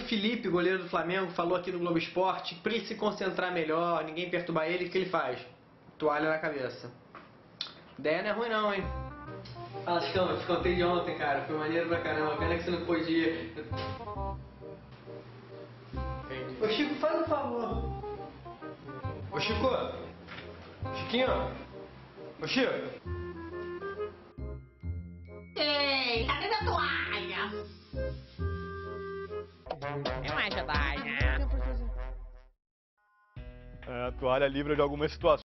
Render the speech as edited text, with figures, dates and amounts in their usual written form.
Felipe, goleiro do Flamengo, falou aqui no Globo Esporte, pra ele se concentrar melhor, ninguém perturbar ele, o que ele faz? Toalha na cabeça. Ideia não é ruim não, hein? Fala, Chicão, te contei de ontem, cara, foi maneiro pra caramba, pena que você não pôde ir. Ô Chico, faz um favor. Ô Chico, Chiquinho, ô Chico. Ei, cadê a toalha? É uma toalha. A toalha livra de algumas situações.